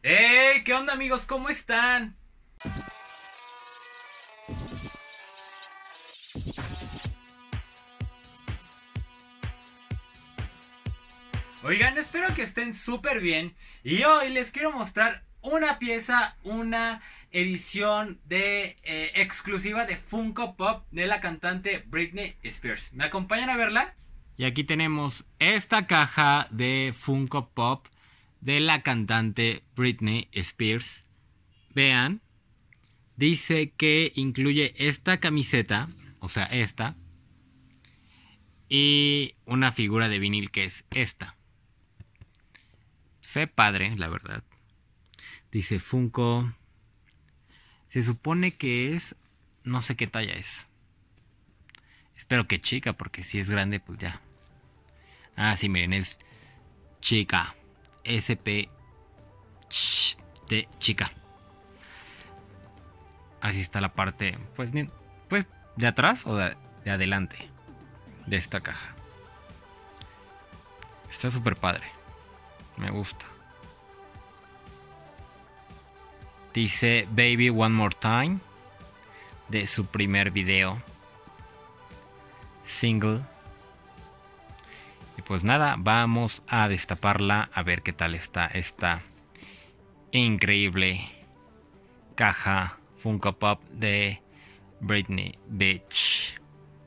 ¡Hey! ¿Qué onda, amigos? ¿Cómo están? Oigan, espero que estén súper bien. Y hoy les quiero mostrar una pieza, una edición de exclusiva de Funko Pop de la cantante Britney Spears. ¿Me acompañan a verla? Y aquí tenemos esta caja de Funko Pop de la cantante Britney Spears. Vean, dice que incluye esta camiseta, o sea, esta, y una figura de vinil que es esta. Se padre, la verdad. Dice Funko. Se supone que es... No sé qué talla es. Espero que chica, porque si es grande, pues ya. Ah, sí, miren, es chica. SP de chica. Así está la parte, pues de atrás o de adelante de esta caja. Está súper padre. Me gusta. Dice Baby One More Time, de su primer video single. Y pues nada, vamos a destaparla a ver qué tal está esta increíble caja Funko Pop de Britney Beach.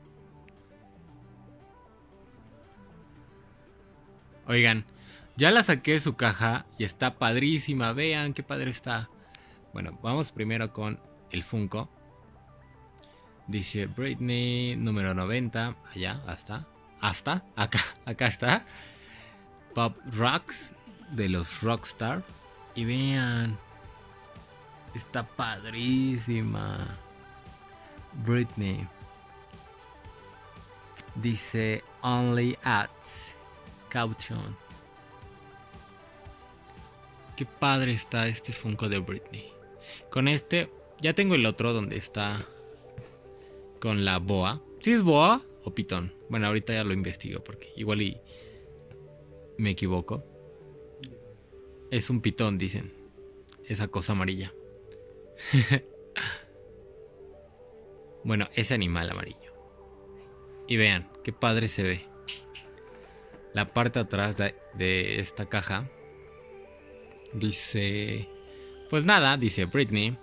Oigan, ya la saqué de su caja y está padrísima. Vean qué padre está. Bueno, vamos primero con el Funko. Dice Britney número 90. Allá, hasta acá está. Pop Rocks de los Rockstar. Y vean, está padrísima Britney. Dice Only at Caution. Qué padre está este Funko de Britney. Con este, ya tengo el otro donde está con la boa. ¿Sí es boa o pitón? Bueno, ahorita ya lo investigo porque igual y me equivoco. Es un pitón, dicen. Esa cosa amarilla. Bueno, ese animal amarillo. Y vean, qué padre se ve. La parte de atrás de esta caja dice... Pues nada, dice Britney.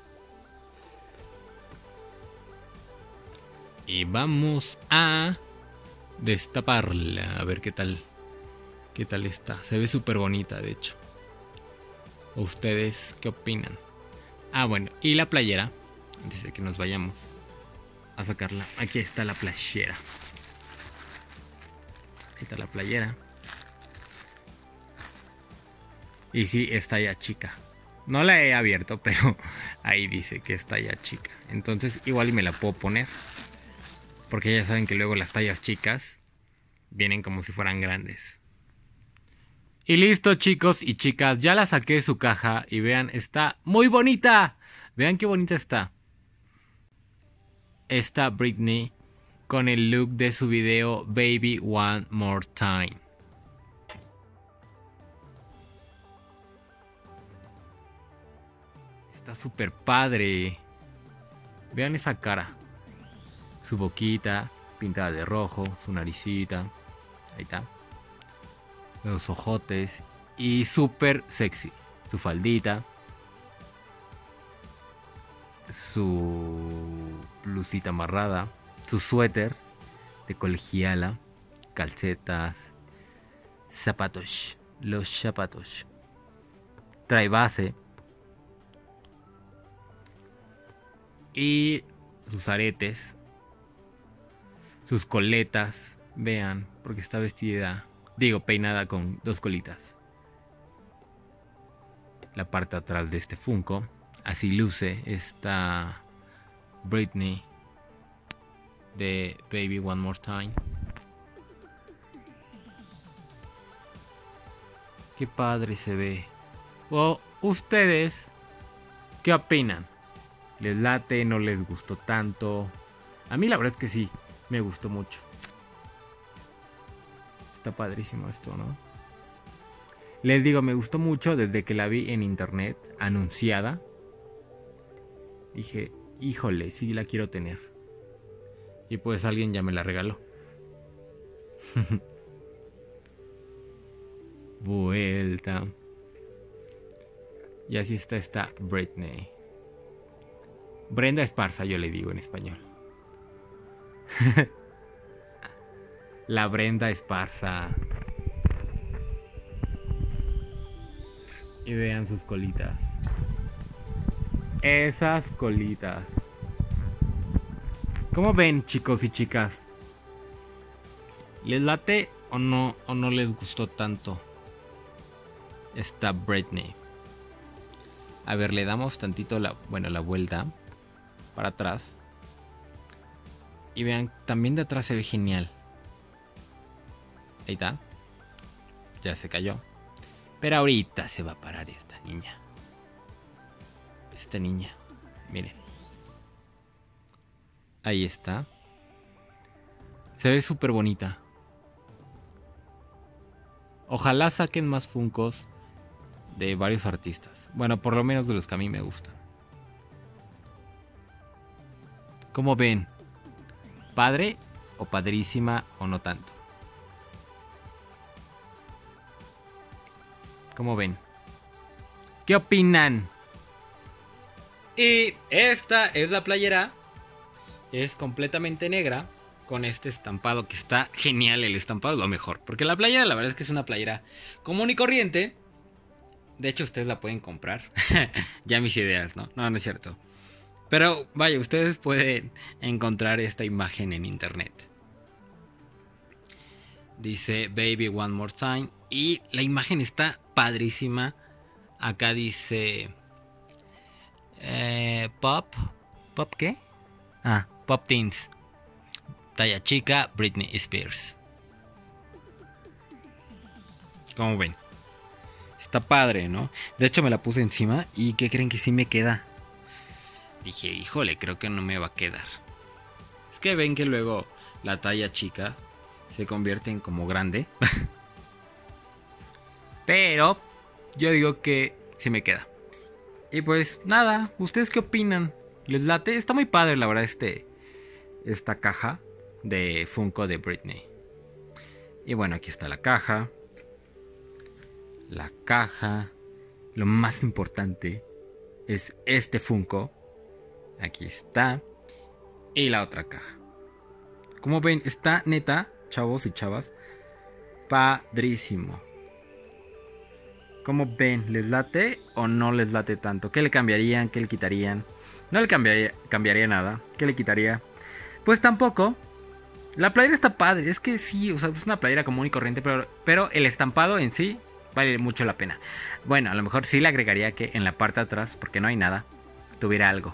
Y vamos a destaparla. A ver qué tal. ¿Qué tal está? Se ve súper bonita, de hecho. ¿Ustedes qué opinan? Ah, bueno, y la playera. Antes de que nos vayamos a sacarla. Aquí está la playera. Ahí está la playera. Y sí, está ya chica. No la he abierto, pero ahí dice que está ya chica. Entonces igual y me la puedo poner. Porque ya saben que luego las tallas chicas vienen como si fueran grandes. Y listo, chicos y chicas. Ya la saqué de su caja. Y vean, está muy bonita. Vean qué bonita está. Está Britney con el look de su video Baby One More Time. Está súper padre. Vean esa cara. Su boquita pintada de rojo. Su naricita. Ahí está. Los ojotes. Y súper sexy. Su faldita. Su blusita amarrada. Su suéter de colegiala. Calcetas. Zapatos. Los zapatos. Trae base. Y sus aretes. Sus coletas. Vean, porque está vestida. Digo, peinada con dos colitas. La parte atrás de este Funko. Así luce esta Britney de Baby One More Time. Qué padre se ve. ¿O ustedes qué opinan? ¿Les late? ¿No les gustó tanto? A mí la verdad es que sí, me gustó mucho. Está padrísimo esto, ¿no? Les digo, me gustó mucho desde que la vi en internet, anunciada. Dije, híjole, sí la quiero tener. Y pues alguien ya me la regaló. Vuelta. Y así está esta Britney. Brenda Esparza, yo le digo en español. La Brenda Esparza. Y vean sus colitas. Esas colitas. ¿Cómo ven, chicos y chicas? ¿Les late o no les gustó tanto esta Britney? A ver, le damos tantito la vuelta para atrás. Y vean, también de atrás se ve genial. Ahí está. Ya se cayó. Pero ahorita se va a parar esta niña. Esta niña. Miren. Ahí está. Se ve súper bonita. Ojalá saquen más Funkos de varios artistas. Bueno, por lo menos de los que a mí me gustan. ¿Cómo ven? ¿Padre o padrísima o no tanto? ¿Cómo ven? ¿Qué opinan? Y esta es la playera. Es completamente negra. Con este estampado que está genial. El estampado es lo mejor. Porque la playera, la verdad es que es una playera común y corriente. De hecho, ustedes la pueden comprar. Ya mis ideas, ¿no? No es cierto. Pero vaya, ustedes pueden encontrar esta imagen en internet. Dice Baby One More Time. Y la imagen está padrísima. Acá dice Pop. ¿Pop qué? Ah, Pop Teens. Talla chica, Britney Spears. ¿Cómo ven? Está padre, ¿no? De hecho me la puse encima. ¿Y qué creen que sí me queda? Dije, híjole, creo que no me va a quedar. Es que ven que luego la talla chica se convierte en como grande. Pero yo digo que sí me queda. Y pues nada, ¿ustedes qué opinan? ¿Les late? Está muy padre la verdad esta caja de Funko de Britney. Y bueno, aquí está la caja. La caja. Lo más importante es este Funko. Aquí está. Y la otra caja. Como ven, está neta, chavos y chavas, padrísimo. ¿Cómo ven? ¿Les late o no les late tanto? ¿Qué le cambiarían? ¿Qué le quitarían? No le cambiaría nada. ¿Qué le quitaría? Pues tampoco. La playera está padre. Es que sí, o sea, es una playera común y corriente, pero el estampado en sí vale mucho la pena. Bueno, a lo mejor sí le agregaría que en la parte de atrás, porque no hay nada, tuviera algo.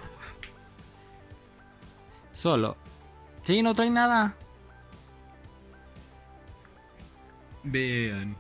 Solo. Sí, no trae nada. Vean.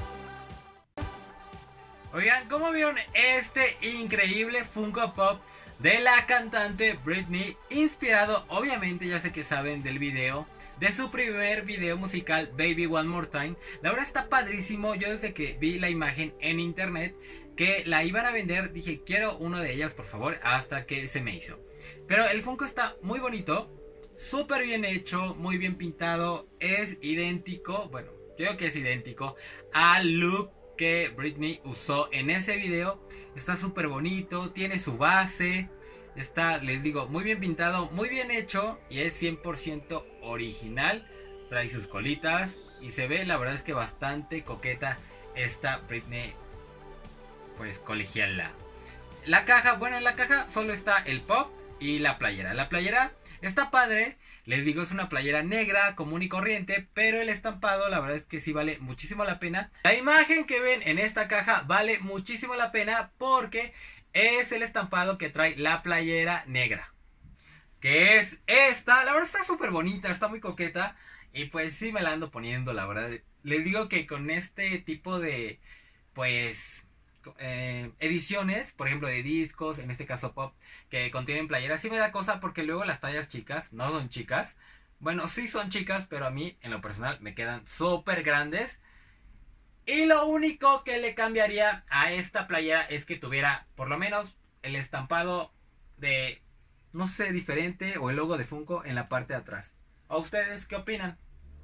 Oigan, ¿cómo vieron este increíble Funko Pop de la cantante Britney, inspirado, obviamente, ya sé que saben del video, de su primer video musical Baby One More Time. La verdad está padrísimo. Yo desde que vi la imagen en internet que la iban a vender, dije quiero uno de ellas por favor, hasta que se me hizo. Pero el Funko está muy bonito, súper bien hecho, muy bien pintado, es idéntico, bueno, yo creo que es idéntico al look que Britney usó en ese video. Está súper bonito, tiene su base, está, les digo, muy bien pintado, muy bien hecho y es 100% original. Trae sus colitas y se ve, la verdad es que bastante coqueta esta Britney, pues colegiala. La caja, bueno, en la caja solo está el pop y la playera. La playera está padre, les digo, es una playera negra común y corriente, pero el estampado la verdad es que sí vale muchísimo la pena. La imagen que ven en esta caja vale muchísimo la pena porque es el estampado que trae la playera negra, que es esta. La verdad está súper bonita, está muy coqueta y pues sí me la ando poniendo, la verdad. Les digo que con este tipo de, pues, ediciones, por ejemplo de discos, en este caso pop, que contienen playeras, sí me da cosa porque luego las tallas chicas no son chicas. Bueno, sí son chicas, pero a mí en lo personal me quedan súper grandes. Y lo único que le cambiaría a esta playera es que tuviera por lo menos el estampado de, no sé, diferente, o el logo de Funko en la parte de atrás. ¿A ustedes qué opinan?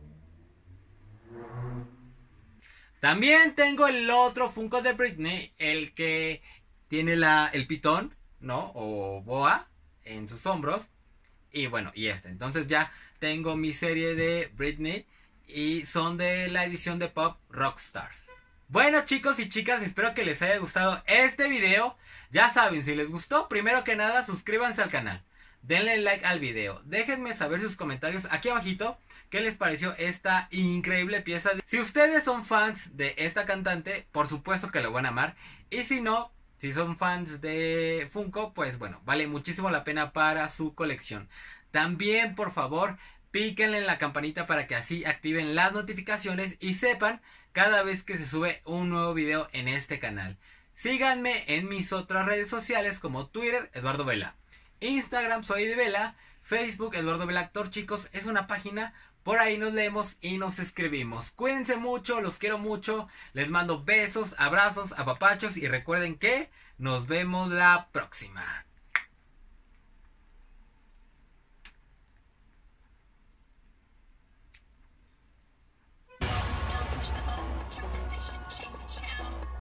También tengo el otro Funko de Britney, el que tiene el pitón, ¿no? O boa en sus hombros. Y bueno, y este. Entonces ya tengo mi serie de Britney y son de la edición de Pop Rockstars. Bueno, chicos y chicas, espero que les haya gustado este video. Ya saben, si les gustó, primero que nada, suscríbanse al canal. Denle like al video. Déjenme saber sus comentarios aquí abajito. ¿Qué les pareció esta increíble pieza? Si ustedes son fans de esta cantante, por supuesto que lo van a amar. Y si no, si son fans de Funko, pues bueno, vale muchísimo la pena para su colección. También, por favor, píquenle en la campanita para que así activen las notificaciones y sepan cada vez que se sube un nuevo video en este canal. Síganme en mis otras redes sociales como Twitter, Eduardo Vela. Instagram, soy de Vela. Facebook, Eduardo Vela Actor, chicos, es una página. Por ahí nos leemos y nos escribimos. Cuídense mucho, los quiero mucho. Les mando besos, abrazos, apapachos y recuerden que nos vemos la próxima.